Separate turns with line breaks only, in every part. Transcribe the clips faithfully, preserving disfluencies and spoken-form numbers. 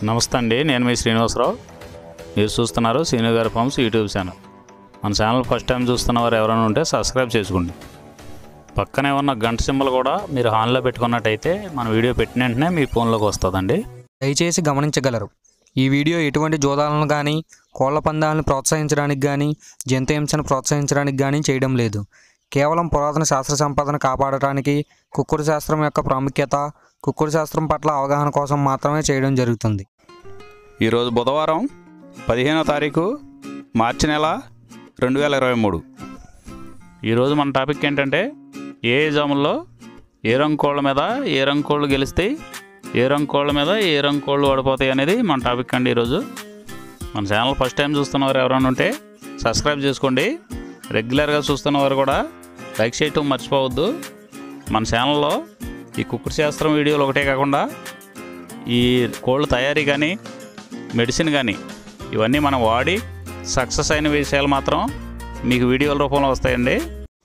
నమస్తే అండి, నేను మీ శ్రీనివాసరావు. మీరు చూస్తున్నారు శ్రీను గారి ఫార్మ్స్ యూట్యూబ్ ఛానల్. మన ఛానల్ ఫస్ట్ టైం చూస్తున్న వారు ఎవరైనా ఉంటే సబ్స్క్రైబ్ చేసుకోండి. పక్కనే ఉన్న గంట సింబల్ కూడా మీరు ఆన్లో పెట్టుకున్నట్టయితే మన వీడియో పెట్టిన వెంటనే మీ ఫోన్లోకి వస్తుందండి.
దయచేసి గమనించగలరు, ఈ వీడియో ఎటువంటి జోదాలను కానీ కోళ్ల పందాలను ప్రోత్సహించడానికి కానీ జంతు హింసను ప్రోత్సహించడానికి కానీ చేయడం లేదు. కేవలం పురాతన శాస్త్ర సంపదను కాపాడటానికి, కుక్కుడు శాస్త్రం యొక్క ప్రాముఖ్యత, కుక్కుడు శాస్త్రం పట్ల అవగాహన కోసం మాత్రమే చేయడం జరుగుతుంది.
ఈరోజు బుధవారం పదిహేనో తారీఖు మార్చి నెల రెండు వేల ఇరవై మూడు. ఈరోజు మన టాపిక్ ఏంటంటే ఏ జాముల్లో ఏ రంగు కోళ్ళ మీద ఏ రంగు కోళ్ళు గెలుస్తాయి, ఏ రంగు కోళ్ళ మీద ఏ రంగు కోళ్ళు ఓడిపోతాయి అనేది మన టాపిక్ అండి. ఈరోజు మన ఛానల్ ఫస్ట్ టైం చూస్తున్నవారు ఎవరైనా ఉంటే సబ్స్క్రైబ్ చేసుకోండి. రెగ్యులర్గా చూస్తున్నవారు కూడా లైక్ చేయటం మర్చిపోవద్దు. మన ఛానల్లో ఈ కుక్కుడు శాస్త్రం వీడియోలు ఒకటే కాకుండా ఈ కోళ్ళ తయారీ కానీ మెడిసిన్ కానీ ఇవన్నీ మనం వాడి సక్సెస్ అయిన విషయాలు మాత్రం మీకు వీడియోల రూపంలో వస్తాయండి.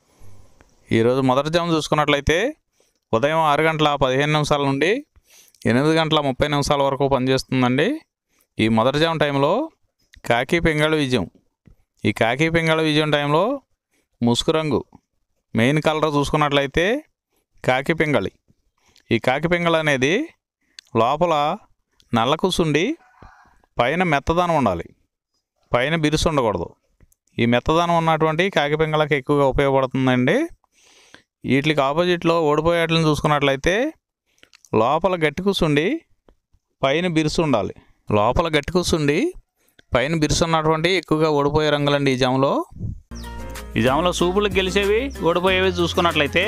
ఈరోజు మొదటి జాము చూసుకున్నట్లయితే ఉదయం ఆరు గంటల పదిహేను నిమిషాల నుండి ఎనిమిది గంటల ముప్పై నిమిషాల వరకు పనిచేస్తుందండి. ఈ మొదటి జాము టైంలో కాకి పింగళ విజయం. ఈ కాకి పింగళ విజయం టైంలో ముసుగు రంగు మెయిన్ కలర్ చూసుకున్నట్లయితే కాకి పింగళి. ఈ కాకి పింగళ అనేది లోపల నల్ల కుసుండి పైన మెత్తదనం ఉండాలి, పైన బిరుసు ఉండకూడదు. ఈ మెత్తదనం ఉన్నటువంటి కాకి పింగళకి ఎక్కువగా ఉపయోగపడుతుందండి. వీటికి ఆపోజిట్లో ఓడిపోయేట్లను చూసుకున్నట్లయితే లోపల గట్టి కూసుండి పైన బిరుసు ఉండాలి. లోపల గట్టి కూసుండి పైన బిరుసు ఉన్నటువంటి ఎక్కువగా ఓడిపోయే రంగులండి ఈ జాములో. ఈ జాములో సూపులకు గెలిచేవి ఓడిపోయేవి చూసుకున్నట్లయితే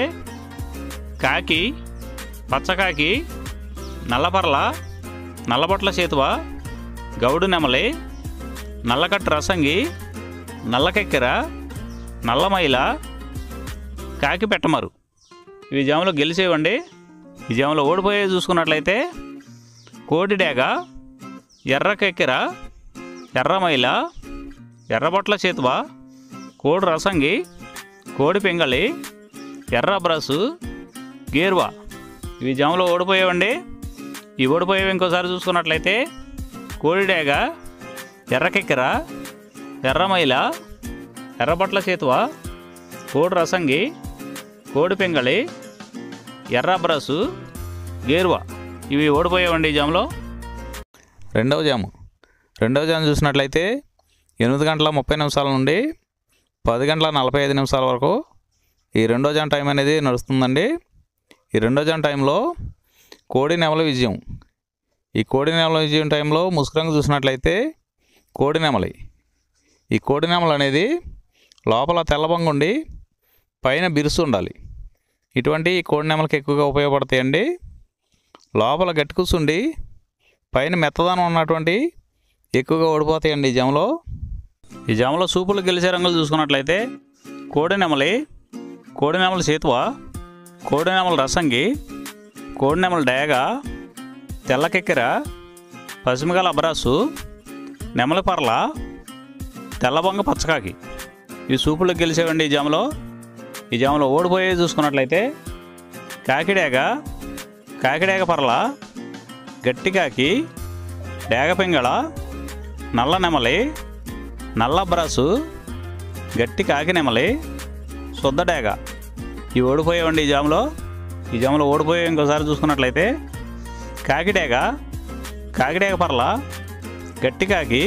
కాకి, పచ్చకాకి, నల్లపర్ల, నల్లబొట్ల చేతువ, గౌడు నెమలి, నల్లకట్టు రసంగి, నల్లకెక్కెర, నల్లమైల, కాకి పెట్టమరు ఇవి జాములో గెలిచేవండి. ఈ జాములో ఓడిపోయేవి చూసుకున్నట్లయితే కోడి డేగ, ఎర్రకెక్కెర, ఎర్రమైల, ఎర్రబొట్ల చేతువ, కోడి రసంగి, కోడి పింగళి, ఎర్ర బ్రసు, గేర్వా ఇవి జాములో ఓడిపోయేవండి. ఈ ఓడిపోయేవి ఇంకోసారి చూసుకున్నట్లయితే కోడి డేగ, ఎర్రకెక్కెర, ఎర్రమైల, ఎర్రబొట్ల చేతువ, కోడి రసంగి, కోడి పింగళి, ఎర్ర బ్రసు, గేర్వా ఇవి ఓడిపోయేవండి ఈ జాములో. రెండవ జాము రెండవ జాము చూసినట్లయితే ఎనిమిది గంటల ముప్పై నిమిషాల నుండి పది గంటల నలభై ఐదు నిమిషాల వరకు ఈ రెండో జాము టైం అనేది నడుస్తుందండి. ఈ రెండో జాము టైంలో కోడి నెమలి విజయం. ఈ కోడి నెమలి విజయం టైంలో ముసుగురంగు చూసినట్లయితే కోడి నెమలి. ఈ కోడి నెమలి అనేది లోపల తెల్లబంగుండి పైన బిరుసు ఉండాలి. ఇటువంటి కోడి నెమలకి ఎక్కువగా ఉపయోగపడతాయండి. లోపల గట్టి కూసుండి పైన మెత్తదనం ఉన్నటువంటి ఎక్కువగా ఓడిపోతాయండి ఈ జాములో. ఈ జాములో సూపులు గెలిచే రంగులు చూసుకున్నట్లయితే కోడి నెమలి, కోడి నెమలి చేతువ, కోడి నెమలి రసంగి, కోడి నెమలి డేగ, తెల్లకెక్కెర, పసిమిగల అబ్రాసు, నెమలి పర్ల, తెల్లబొంగ పచ్చకాకి ఇవి సూపులకు గెలిచేవండి ఈ జాములో. ఈ జాములో ఓడిపోయేవి చూసుకున్నట్లయితే కాకిడేగ, కాకిడేగ పర్ల, గట్టి కాకి, డేగ పింగళ, నల్ల నెమలి, నల్ల బ్రాసు, గట్టి కాకి నెమలి, శుద్ధ డేగ ఇవి ఓడిపోయేవండి ఈ జాములో. ఈ జాములో ఓడిపోయే ఇంకోసారి చూసుకున్నట్లయితే కాకిడేగ, కాకిడేగ పర్ల, గట్టి కాకి,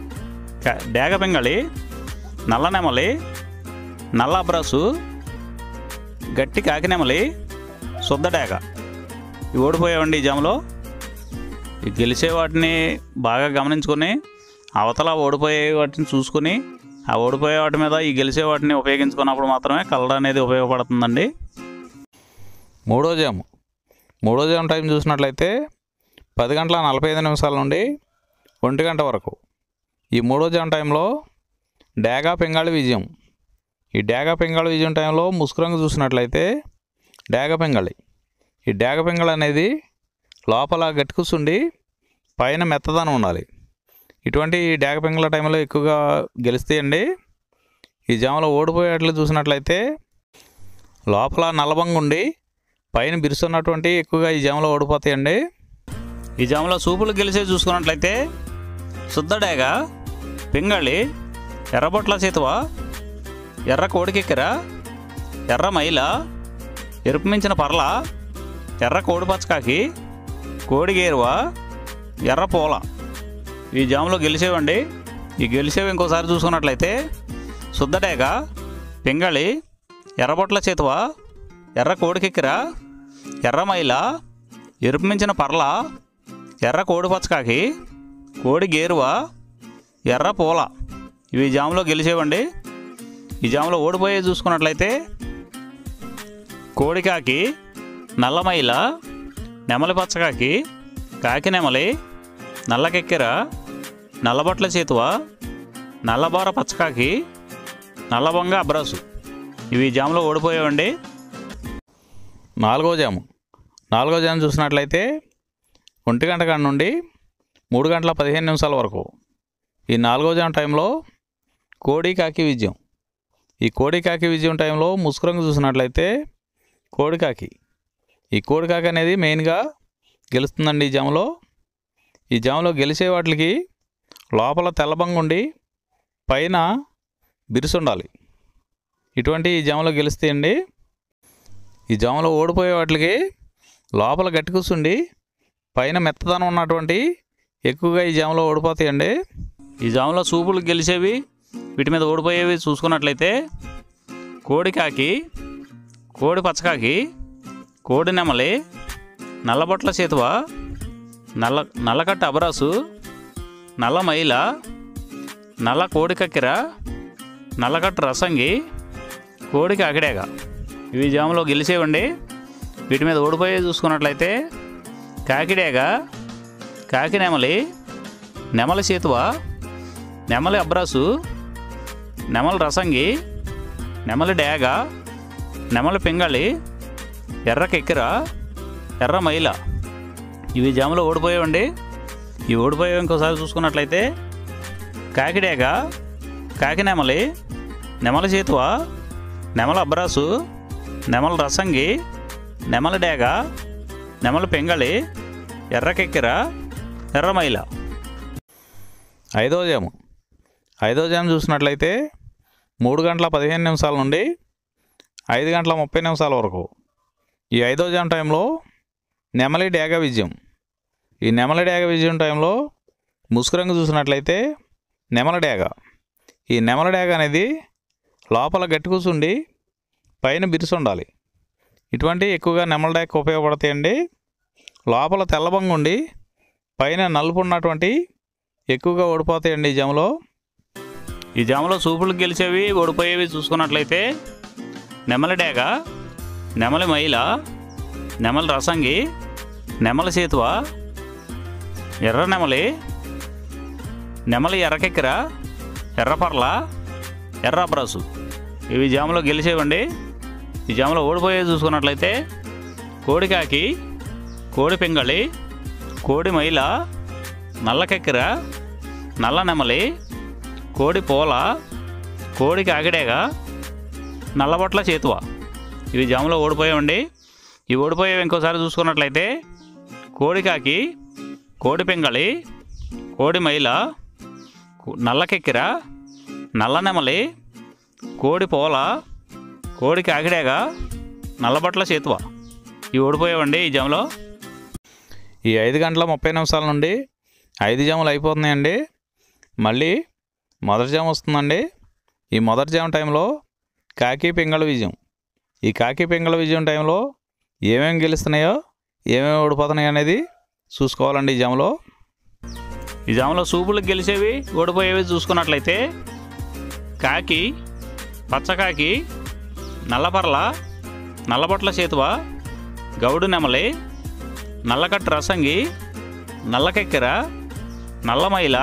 డేగ పింగళి, నల్ల నెమలి, నల్ల బ్రసు, గట్టి కాకి నెమలి, శుద్ధ డేగ ఇవి ఓడిపోయేవండి ఈ జాములో. ఈ గెలిచే వాటిని బాగా గమనించుకొని అవతల ఓడిపోయే వాటిని చూసుకొని ఆ ఓడిపోయే వాటి మీద ఈ గెలిచే వాటిని ఉపయోగించుకున్నప్పుడు మాత్రమే కలర్ అనేది ఉపయోగపడుతుందండి. మూడో జాము మూడో జాము టైం చూసినట్లయితే పది గంటల నలభై ఐదు నిమిషాల నుండి ఒంటి గంట వరకు ఈ మూడో జాము టైంలో డేగా పింగాళి విజయం. ఈ డేగా పింగాళి విజయం టైంలో ముసుగురంగు చూసినట్లయితే డేగ పింగళి. ఈ డేగ పింగళి అనేది లోపల గట్టి కూసుండి పైన మెత్తదనం ఉండాలి. ఇటువంటి డేగ పింగళ టైంలో ఎక్కువగా గెలుస్తాయండి. ఈ జాములో ఓడిపోయేట్లు చూసినట్లయితే లోపల నల్లబంగు ఉండి పైన బిరుసున్నటువంటి ఎక్కువగా ఈ జాములో ఓడిపోతాయండి. ఈ జాములో సూపులు గెలిచే చూసుకున్నట్లయితే శుద్ధడేగ, పింగళి, ఎర్రబొట్ల చేతువ, ఎర్ర కోడికెక్కెర, ఎర్ర మైల, ఎరుపు మించిన పర్ల, ఎర్ర కోడి పచ్చకాకి, కోడి గేరువ, ఎర్ర పూల. ఈ జాములో గెలిచేవండి. ఈ గెలిచేవి ఇంకోసారి చూసుకున్నట్లయితే శుద్ధడేగ, పింగళి, ఎర్రబొట్ల చేతువ, ఎర్ర కోడికెక్కెర, ఎర్ర మైల, ఎరుపు మించిన పర్ల, ఎర్ర కోడి పచ్చకాకి, కోడి గేరువ, ఎర్ర పూల. ఇవి జాములో గెలిచేవండి. ఈ జాములో ఓడిపోయే చూసుకున్నట్లయితే కోడికాకి, నల్లమైల, నెమలి పచ్చకాకి, కాకి నెమలి, నల్లకెక్కెర, నల్లబొట్ల చేతువ, నల్లబోర పచ్చకాకి, నల్లబొంగ అబ్రాసు. ఇవి జాములో ఓడిపోయేవండి. నాలుగో జాము నాలుగో జాము చూసినట్లయితే ఒంటి గంట కాడ నుండి మూడు గంటల పదిహేను నిమిషాల వరకు. ఈ నాలుగో జాము టైంలో కోడి కాకి విజయం. ఈ కోడి కాకి విజయం టైంలో ముసుకురంగు చూసినట్లయితే కోడికాకి. ఈ కోడికాకి అనేది మెయిన్గా గెలుస్తుందండి ఈ జాములో. ఈ జాములో గెలిచే వాటికి లోపల తెల్లబంగు ఉండి పైన బిరుసు ఉండాలి. ఇటువంటి ఈ జాములో గెలుస్తాయండి. ఈ జాములో ఓడిపోయే వాటికి లోపల గట్టి కూర్చుండి పైన మెత్తదనం ఉన్నటువంటి ఎక్కువగా ఈ జాములో ఓడిపోతాయండి. ఈ జాములో సూపులు గెలిచేవి, వీటి మీద ఓడిపోయేవి చూసుకున్నట్లయితే కోడికాకి, కోడి పచ్చకాకి, కోడి నెమలి, నల్లబొట్ల చేతువ, నల్ల నల్లకట్ట అబరాసు, నల్ల మైల, నల్ల కోడి కక్కెర, నల్లకట్ట రసంగి, కోడి కాకిడేగ. ఇవి జాములో గెలిచేవండి. వీటి మీద ఓడిపోయే చూసుకున్నట్లయితే కాకిడేగ, కాకి నెమలి, నెమలి చేతువ, నెమలి అబ్రాసు, నెమలి రసంగి, నెమలి డేగ, నెమలి పింగళి, ఎర్ర కెక్కెర, ఎర్ర మైల. ఇవి జాములో ఓడిపోయేవండి. ఈ ఓడిపోయేవి ఇంకోసారి చూసుకున్నట్లయితే కాకిడేగ, కాకి నెమలి, నెమలి చేతువ, నెమలి అబ్రాసు, నెమలి రసంగి, నెమలి డేగ, నెమలి పింగళి, ఎర్ర కెక్కెర, ఎర్ర మైల. ఐదో జాము ఐదో జాము చూసినట్లయితే మూడు గంటల పదిహేను నిమిషాల నుండి ఐదు గంటల ముప్పై నిమిషాల వరకు. ఈ ఐదో జాము టైంలో నెమలి డేగ విజయం. ఈ నెమలి డేగ విజయం టైంలో ముసుకురంగు చూసినట్లయితే నెమలి డేగ. ఈ నెమలి డేగ అనేది లోపల గట్టి కూర్చుండి పైన బిరుసు ఉండాలి. ఇటువంటి ఎక్కువగా నెమలి డేగకు ఉపయోగపడతాయండి. లోపల తెల్లబంగు ఉండి పైన నలుపు ఉన్నటువంటి ఎక్కువగా ఓడిపోతాయండి ఈ జాములో. ఈ జాములో సూపులు గెలిచేవి, ఓడిపోయేవి చూసుకున్నట్లయితే నెమలి డేగ, నెమలి మైల, నెమలి రసంగి, నెమలి చేతువ, ఎర్ర నెమలి, నెమలి ఎర్రకెక్కెర, ఎర్రపర్ల, ఎర్ర అబ్రాసు. ఇవి జాములో గెలిచేవండి. ఈ జాములో ఓడిపోయేవి చూసుకున్నట్లయితే కోడికాకి, కోడి పింగళి, కోడి మైల, నల్లకెక్కెర, నల్ల నెమలి, కోడి పూల, కోడి కాకిడేగ, నల్లబొట్ల చేతువ. ఇవి జాములో ఓడిపోయామండి. ఈ ఓడిపోయేవి ఇంకోసారి చూసుకున్నట్లయితే కోడికాకి, కోడి పింగళి, కోడి మైల, నల్లకెక్కెర, నల్ల నెమలి, కోడి పూల, కోడి కాకిడేగ, నల్లబొట్ల చేతువ. ఇవి ఓడిపోయావండి ఈ జాములో. ఈ ఐదు గంటల ముప్పై నిమిషాల నుండి ఐదు జాములు అయిపోతున్నాయండి. మళ్ళీ మొదటి జాము వస్తుందండి. ఈ మొదటి జాము టైంలో కాకి పింగళ విజయం. ఈ కాకి పింగళ విజయం టైంలో ఏమేమి గెలుస్తున్నాయో ఏమేమి ఓడిపోతున్నాయో అనేది చూసుకోవాలండి ఈ జాములో. ఈ జాములో సూపులకు గెలిచేవి, ఓడిపోయేవి చూసుకున్నట్లయితే కాకి, పచ్చకాకి, నల్లపర్ల, నల్లబొట్ల చేతువ, గౌడు నెమలి, నల్లకట్టు రసంగి, నల్లకెక్కెర, నల్లమైల,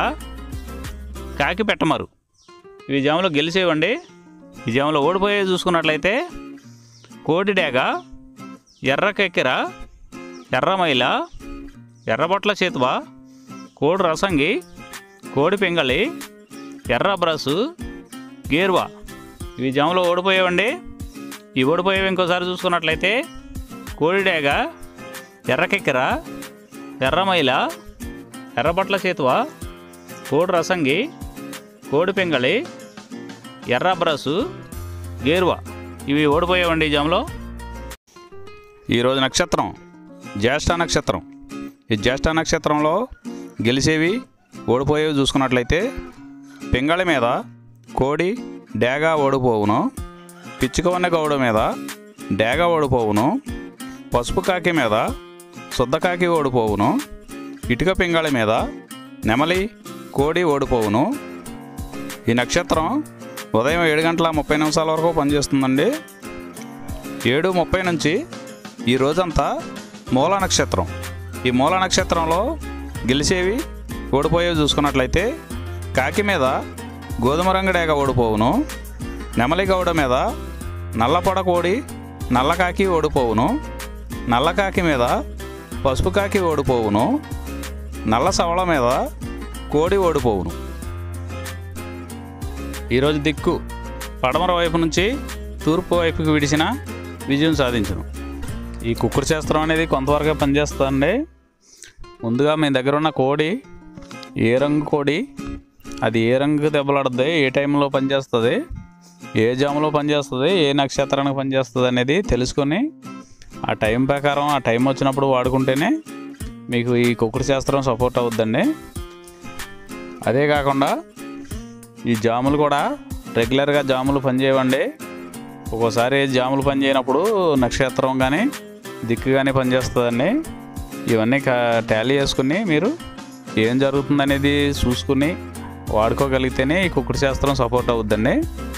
కాకి పెట్టమరు. ఇవి జాములో గెలిచేవండి. ఈ జాములో ఓడిపోయేవి చూసుకున్నట్లయితే కోడి డేగ, ఎర్రకెక్కెర, ఎర్రమైల, ఎర్రబొట్ల చేతువ, కోడి రసంగి, కోడి పింగళి, ఎర్ర బ్రసు, గేరువ. ఇవి జాములో ఓడిపోయేవండి. ఈ ఓడిపోయేవి ఇంకోసారి చూసుకున్నట్లయితే కోడి డేగ, ఎర్రకెక్కెర, ఎర్రమైల, ఎర్రబట్ల చేతువ, కోడి రసంగి, కోడి పింగళి, ఎర్ర బ్రసు, గేరువ ఇవి ఓడిపోయావండి ఈ జాములో. ఈరోజు నక్షత్రం జ్యేష్ఠ నక్షత్రం. ఈ జ్యేష్ఠ నక్షత్రంలో గెలిచేవి ఓడిపోయేవి చూసుకున్నట్లయితే పింగళి మీద కోడి డేగా ఓడిపోవును, పిచ్చుకవన్న గౌడ మీద డేగా ఓడిపోవును, పసుపు కాకి మీద శుద్ధకాకి ఓడిపోవును, ఇటుక పింగళి మీద నెమలి కోడి ఓడిపోవును. ఈ నక్షత్రం ఉదయం ఏడు గంటల ముప్పై నిమిషాల వరకు పనిచేస్తుందండి. ఏడు ముప్పై నుంచి ఈ రోజంతా మూల నక్షత్రం. ఈ మూల నక్షత్రంలో గెలిచేవి ఓడిపోయేవి చూసుకున్నట్లయితే కాకి మీద గోధుమ రంగు డేగ ఓడిపోవును, నెమలి గౌడ మీద నల్లపొడ కోడి నల్లకాకి ఓడిపోవును, నల్లకాకి మీద పసుపు కాకి ఓడిపోవును, నల్ల సవళ మీద కోడి ఓడిపోవును. ఈరోజు దిక్కు పడమర వైపు నుంచి తూర్పు వైపుకి విడిచిన విజయం సాధించును. ఈ కుక్కుడు శాస్త్రం అనేది కొంతవరకు పనిచేస్తుందండి. ముందుగా మీ దగ్గర ఉన్న కోడి ఏ రంగు కోడి, అది ఏ రంగు దెబ్బలాడుతుంది, ఏ టైంలో పనిచేస్తుంది, ఏ జాములో పనిచేస్తుంది, ఏ నక్షత్రానికి పనిచేస్తుంది అనేది తెలుసుకొని ఆ టైం ప్రకారం ఆ టైం వచ్చినప్పుడు వాడుకుంటేనే మీకు ఈ కుక్కుడు శాస్త్రం సపోర్ట్ అవుద్దండి. అదే కాకుండా ఈ జాములు కూడా రెగ్యులర్గా జాములు పనిచేయవండి. ఒక్కోసారి జాములు పనిచేయనప్పుడు నక్షత్రం కానీ దిక్కు కానీ పనిచేస్తుందండి. ఇవన్నీ టాలీ చేసుకుని మీరు ఏం జరుగుతుందనేది చూసుకుని వాడుకోగలిగితేనే ఈ కుక్కుడు శాస్త్రం సపోర్ట్ అవుద్దండి.